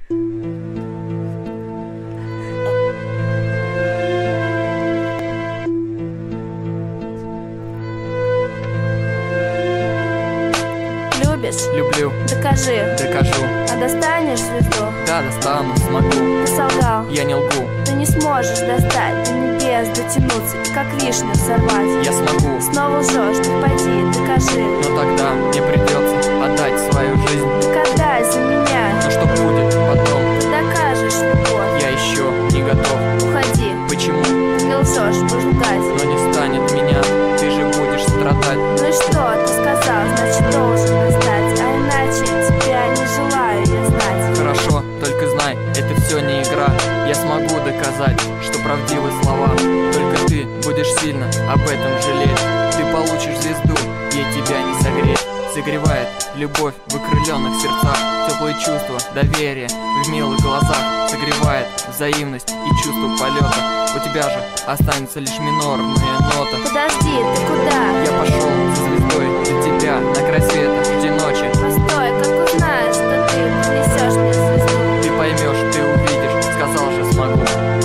Любишь? Люблю. Докажи. Докажу. А достанешь звезду? Да, достану, смогу. Ты солгал. Я не лгу. Ты не сможешь достать до небес, дотянуться и как вишню сорвать. Я смогу. Снова лжешь, ты пойди, докажи. Но тогда мне придется отдать свою жизнь. Так отдай за меня. Но что будет потом? Ты докажешь любовь. Я еще не готов. Уходи. Почему? Ты не лжешь, будешь лгать. Но не станет меня, ты же будешь страдать. Ну и что, ты сказал, значит должен достать. А иначе тебя не желаю я знать. Хорошо, только знай, это все не игра. Я смогу доказать, что правдивы слова. Только ты будешь сильно об этом жалеть. Ты получишь звезду, ей тебя не согреть. Согревает любовь в окрыленных сердцах, теплые чувства, доверие в милых глазах. Согревает взаимность и чувство полета. У тебя же останется лишь минорная нота. Подожди, ты куда? Я пошел за звездой для тебя на край света, жди ночи. Постой, как узнаешь, что ты принесешь мне звезду? Ты поймешь, ты увидишь, сказал же смогу.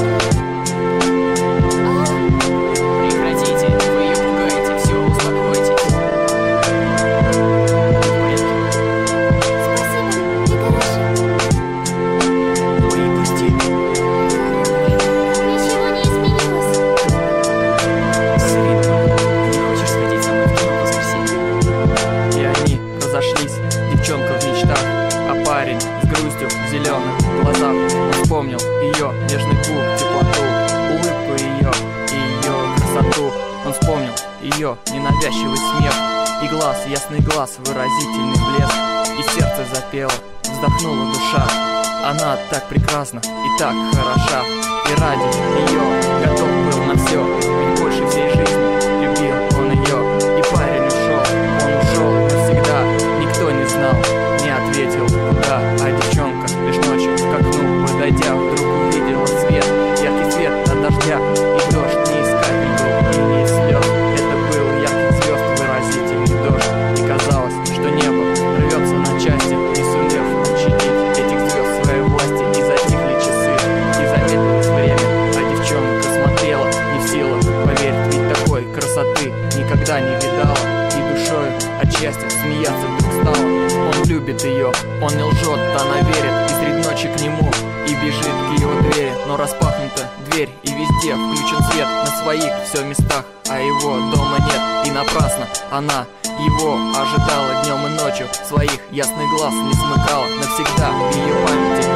Прекратите, вы ее пугаете, все, успокойтесь. Спасибо, не дорожи. Ой, пусти. Ничего не изменилось. Сырина, не хочешь сходить со мной в кино в воскресенье? И они разошлись, девчонка в мечтах, а парень с грустью в зеленых глазах. Он вспомнил ее нежный губ, теплоту, улыбку ее и ее красоту. Он вспомнил ее ненавязчивый смех и глаз, ясный глаз, выразительный блеск. И сердце запело, вздохнула душа. Она так прекрасна и так хороша. И ради нее готов был на все, ведь больше всей жизни любил он ее. И парень ушел, он ушел навсегда. Никто не знал, не ответил куда. А девчонка лишь ночью к окну подойдя, вдруг увидела свет, яркий свет от дождя. И дождь не из капель был и не из слез. Это был яркий звезд выразительный дождь. И казалось, что небо рвется на части, не сумев учинить этих звезд своей власти. И затихли часы, и замедлилось время, а девчонка смотрела, не в силах поверить, ведь такой красоты никогда не видала. И душою от счастья смеяться вдруг стала. Он любит ее, он не лжет, она верит. И средь ночи к нему и бежит к его двери. Но распахнута дверь, и везде включен свет. На своих все местах, а его дома нет. И напрасно она его ожидала днем и ночью. Своих ясных глаз не смыкала навсегда в ее памяти.